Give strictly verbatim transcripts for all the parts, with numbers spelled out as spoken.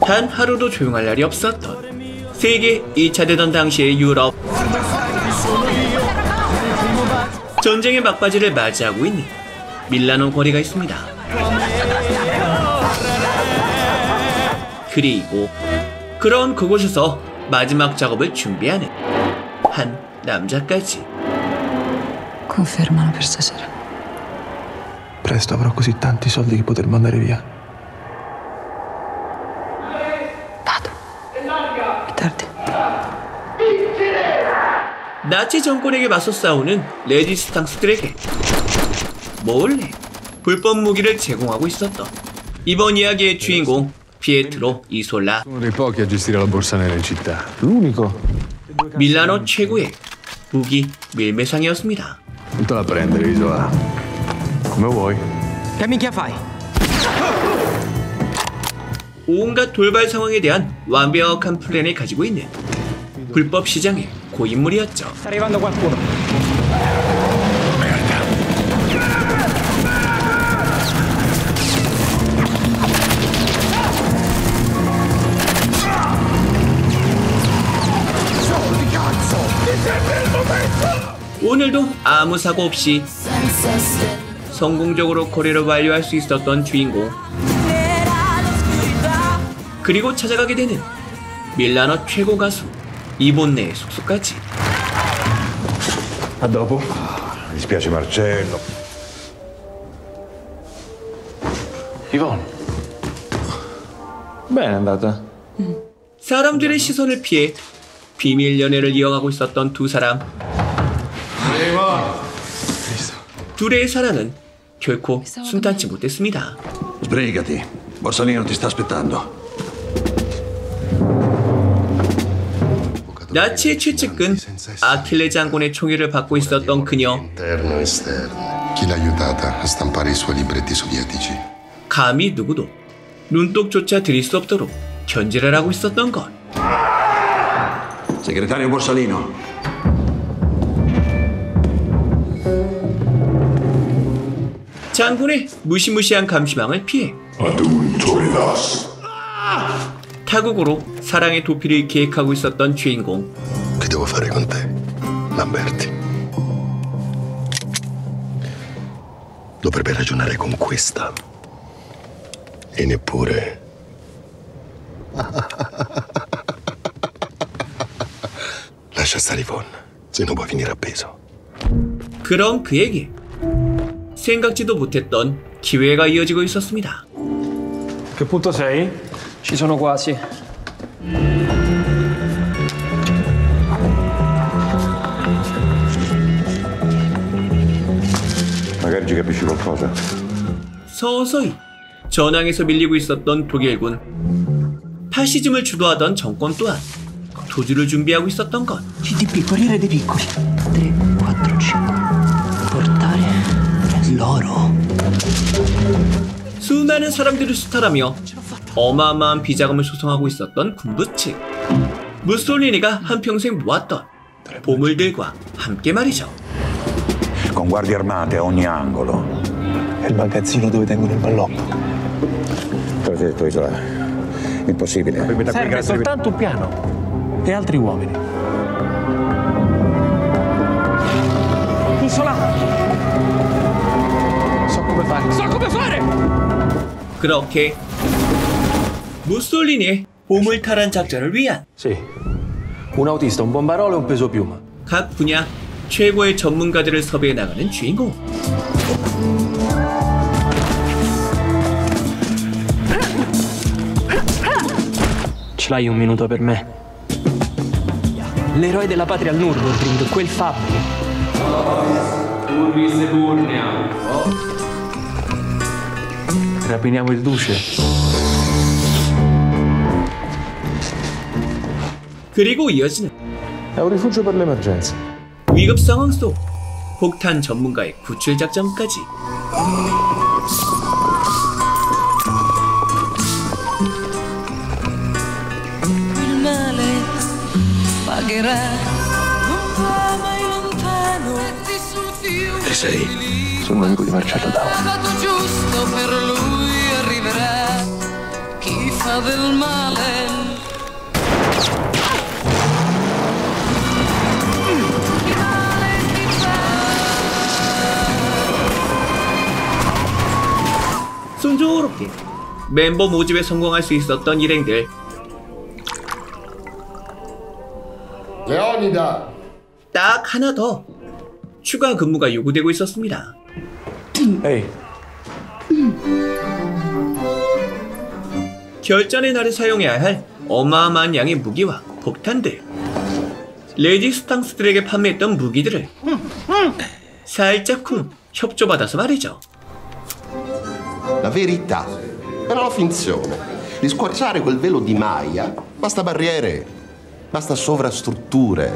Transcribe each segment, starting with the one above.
단 하루도 조용할 날이 없었던 세계 이 차 대전 당시의 유럽. 전쟁의 막바지를 맞이하고 있는 밀라노 거리가 있습니다. 그리고 그런 그곳에서 마지막 작업을 준비하는 한 남자까지. Confermano per stasera. Presto avrò così tanti soldi che poter mandare via. Vado. È tardi. 나치 정권에게 맞서 싸우는 레지스탕스들에게 몰래 불법 무기를 제공하고 있었던 이번 이야기의 주인공 피에트로 이솔라. Uno dei pochi a gestire la borsa nera in città. L'unico. 밀라노 최고의 무기 밀매상이었습니다. Non te la prendere, Isola. Come vuoi. Che minchia fai? 온갖 돌발 상황에 대한 완벽한 플랜을 가지고 있는 불법 시장의 고인물이었죠. Sta arrivando qualcuno. 오늘도 아무 사고 없이 성공적으로 거래를 완료할 수 있었던 주인공. 그리고 찾아가게 되는 밀라노 최고 가수 이본네의 숙소까지. A dopo. Mi dispiace Marcello. Yvonne. Bene è andata. 사람들의 시선을 피해 비밀 연애를 이어가고 있었던 두 사람. 둘의 사랑은 결코 순탄치 못했습니다. Sbrigati. Borsalino ti sta aspettando. 나치의 최측근 아킬레 장군의 총애를 받고 있었던 그녀. Interno e esterno. Chi l'ha aiutata a stampare i suoi libretti sovietici? 감히 누구도 눈독조차 들일 수 없도록 견제를 하고 있었던 것. Segretario Borsalino. 장군의 무시무시한 감시망을 피해 타국으로 사랑의 도피를 계획하고 있었던 주인공. Che devo fare con te, Lamberti? Dovrebbe ragionare con questa. E neppure. Lascia stare Yvonne, se non vuoi finire appeso. 그런 그에게 생각지도 못했던 기회가 이어지고 있었습니다. Che punto sei? Ci sono quasi. Magari ci capisci qualcosa. 서서히 전황에서 밀리고 있었던 독일군. 파시즘을 주도하던 정권 또한 도주를 준비하고 있었던 것. Di piccoli re dei piccoli. tre, quattro, cinque. Portare l'oro. 수많은 사람들을 수탈하며 어마어마한 비자금을 조성하고 있었던 군부 측. 무솔리니가 한평생 모았던 보물들과 함께 말이죠. Con guardie armate a ogni angolo. È il magazzino dove tengono il ballotto. Te l'ho detto, Isola. Impossibile. Serve soltanto un piano e altri uomini. Isola! So come fare. So come fare! 그렇게 무솔리니의 보물탈환 작전을 위한 Sì. Un autista, un bombarolo e un peso piuma. 각 분야 최고의 전문가들을 섭외해 나가는 주인공. Ce l'hai un minuto per me? L'eroe della patria al Nürburgring, quel fabbro. Rapiniamo il duce. 그리고 이어지는 È un rifugio per le emergenze. 위급 상황 속 폭탄 전문가의 구출 작전까지. Chi sei? Sono un amico di Marcello Dao. Giusto per lui arriverà chi fa del male 순조롭게 멤버 모집에 성공할 수 있었던 일행들. 레오니다. 딱 하나 더 추가 근무가 요구되고 있었습니다. Ehi, 결전의 날에 사용해야 할 어마어마한 양의 무기와 폭탄들. 레지스탕스들에게 판매했던 무기들을 살짝쿵 협조받아서 말이죠. La verità. Era la finzione. Di squarciare quel velo di Maya basta barriere, basta sovrastrutture.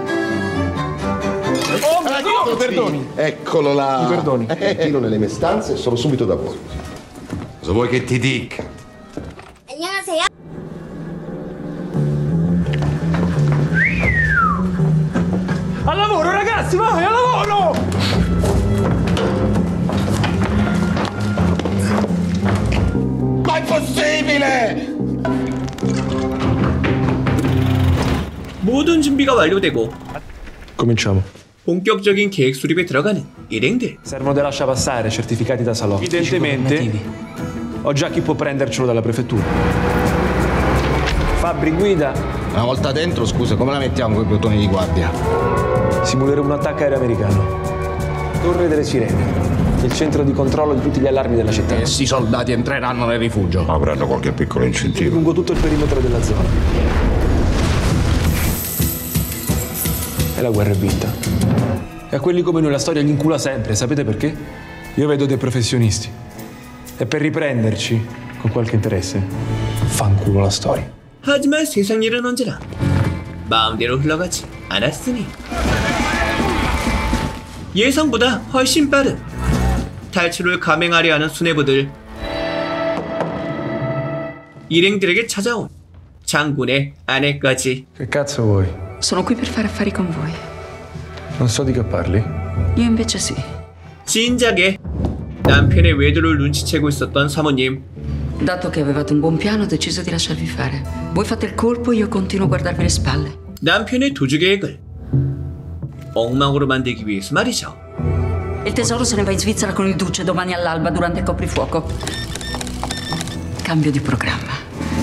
Oh, mi perdoni. Eccolo là. Mi perdoni. Eh, tiro nelle mie stanze e sono subito da voi. Cosa vuoi che ti dica? 안녕하세요. Al lavoro, ragazzi, vai, al lavoro! Ma è possibile! 모든 준비가 완료되고 Cominciamo. 본격적인 계획 수립에 들어가는 일행들. Servono dei lasciapassare certificati da salotto. Evidentemente ho già chi può prendercelo dalla prefettura. Fabri, guida. Una volta dentro, scusa, come la mettiamo con i bottoni di guardia? Simuleremo un attacco aereo americano. Torre delle Sirene. Il centro di controllo di tutti gli allarmi della città. E i soldati entreranno nel rifugio. Avranno qualche piccolo incentivo. Lungo tutto il perimetro della zona. E la guerra è vinta. E a quelli come noi la storia gli incula sempre. Sapete perché? Io vedo dei professionisti. E per riprenderci, con qualche interesse, fanculo la storia. 하지만 세상 일은 언제나 마음대로 흘러가지 않았으니 예상보다 훨씬 빠른 탈출을 감행하려 하는 수뇌부들. 일행들에게 찾아온 장군의 아내까지. Che cazzo vuoi? Sono qui per fare affari con voi. Non so di che parli. Io invece sì. 진작에 남편의 외도를 눈치채고 있었던 사모님. Dato che avevate un buon piano, ho deciso di lasciarvi fare. Voi fate il colpo, io continuo a guardarvi le spalle. 남편의 도주 계획을 엉망으로 만들기 위해서 말이죠. Il tesoro se ne va in Svizzera con il duce domani all'alba durante il coprifuoco. Cambio di programma.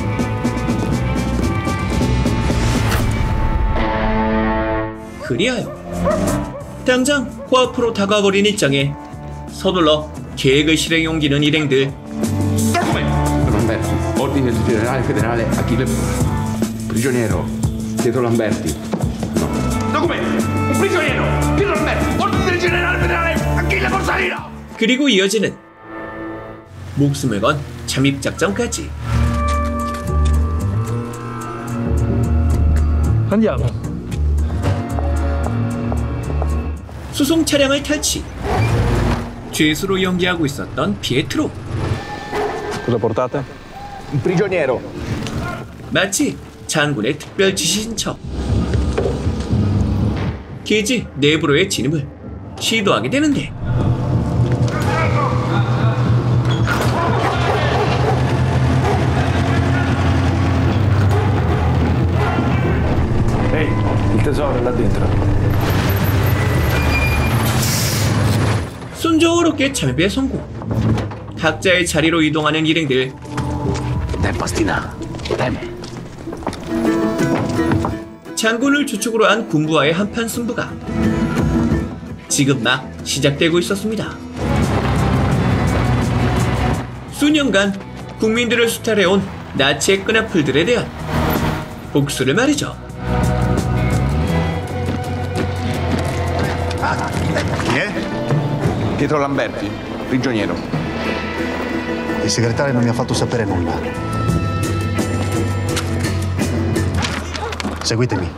그리하여 당장 코앞으로 다가와버린 일정에 서둘러 계획을 실행에 옮기는 일행들. Lamberti, ordine del generale federale Achille prigioniero Pietro Lamberti. No. Documenti! Un prigioniero! Pietro Lamberti! Ordine del generale federale Achille Borsalino! 그리고 이어지는 목숨을 건 잠입 작전까지. Andiamo. 수송 차량을 탈취. 죄수로 연기하고 있었던 피에트로. Cosa portate? Un prigioniero! 마치 장군의 특별 지시인 척 기지 내부로의 진입을 시도하게 되는데 Ehi, il tesoro è là dentro. 순조롭게 잠입에 성공. 각자의 자리로 이동하는 일행들. Tempestina. Teme. 장군을 주축으로 한 군부와의 한판 승부가 지금 막 시작되고 있었습니다. 수년간 국민들을 수탈해온 나치의 끈앞풀들에 대한 복수를 말이죠. Chi è? Pietro Lamberti, prigioniero. Il segretario non mi ha fatto sapere nulla. Seguitemi.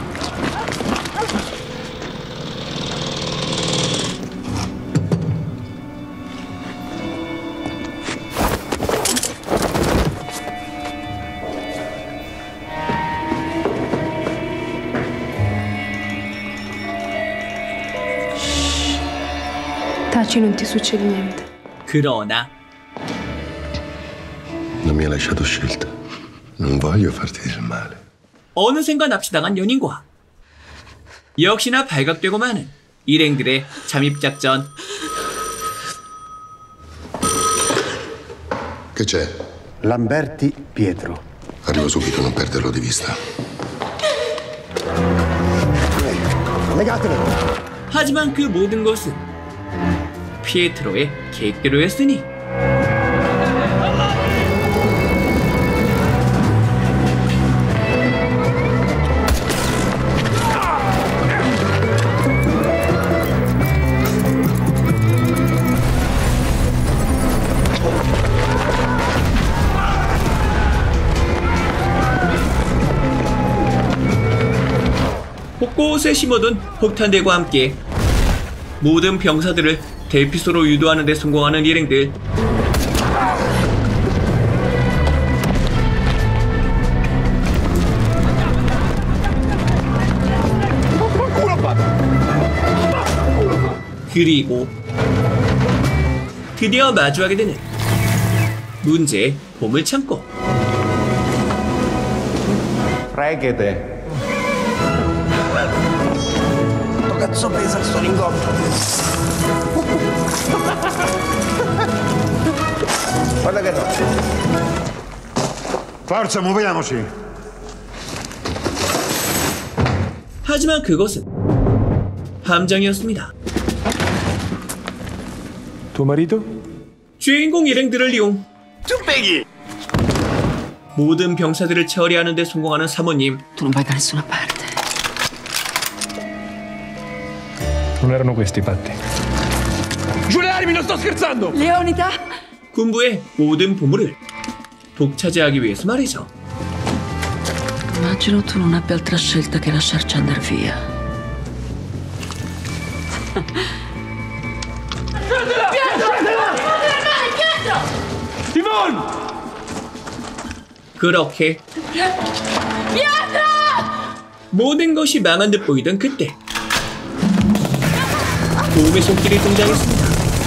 Taci, non ti succede niente. 그러나 Non mi hai lasciato scelta. Non voglio farti del male. 어느샌가 납치당한 연인과 역시나 발각되고 마는 일행들의 잠입작전. Che c'è? Lamberti Pietro. Arrivo subito, non perderlo di vista. Legatelo. 하지만 그 모든 것은 피에트로의 계획대로였으니 곳곳에 심어둔 폭탄들과 함께 모든 병사들을 대피소로 유도하는 데 성공하는 일행들. 그리고 드디어 마주하게 되는 문제의 보물창고. Fregate. Cazzo pesa sto lingotto. Guarda che no. Forza, muoviamoci. 하지만 그것은 함정이었습니다. Tuo marito? 주인공 일행들을 이용 뚝배기! 모든 병사들을 처리하는 데 성공하는 사모님. Tu non vai da nessuna parte. Non erano questi i patti. Giù le armi, non sto scherzando! Leonida! 군부의 모든 보물을 독차지하기 위해서 말이죠. Immagino tu non abbia altra scelta che lasciarci andar via. Timon! 그렇게 모든 것이 망한 듯 보이던 그때 도움의 손길이 등장했습니다.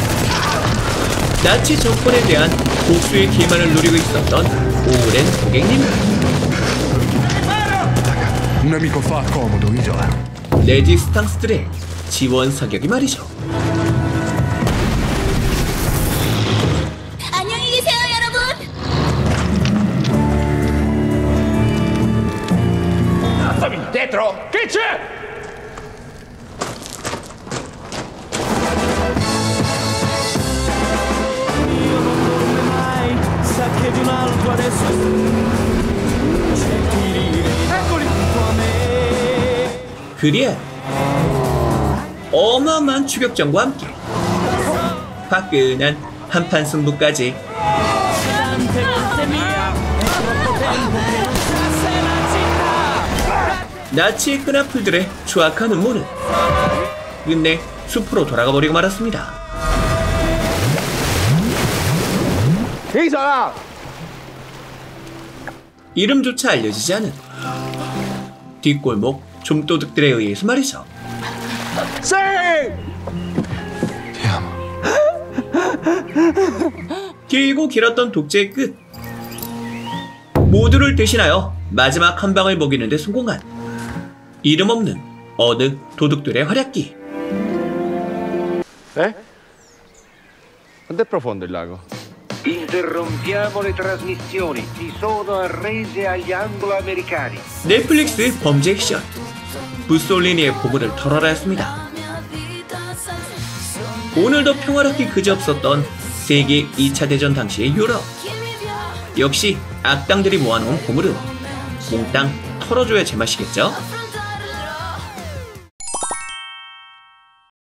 나치 정권에 대한 복수의 기만을 노리고 있었던 오랜 고객님. Un amico fa comodo, Isola. 레지스탕스들의 지원 사격이 말이죠. 안녕히 계세요, 여러분. Alzami, dietro! Che c'è? 그리야 어마어마한 추격전과 함께 화끈한 한판 승부까지. 나치의 끈앞풀들의 추악한 음모는 끝내 숲으로 돌아가 버리고 말았습니다. Isola! 이름조차 알려지지 않은 뒷골목 좀도둑들에 의해서 말이죠. Sì! Ti amo. 길고 길었던 독재의 끝. 모두를 대신하여 마지막 한 방을 먹이는 데 성공한 이름 없는 어느 도둑들의 활약기. Eh? Quanto è profondo il lago? Interrompiamo le trasmissioni. Si sono arrese agli anglo-americani. 넷플릭스 범죄 액션 무솔리니의 보물을 털어라였습니다. 오늘도 평화롭기 그지없었던 세계 이 차 대전 당시의 유럽. 역시 악당들이 모아놓은 보물은 몽땅 털어줘야 제맛이겠죠?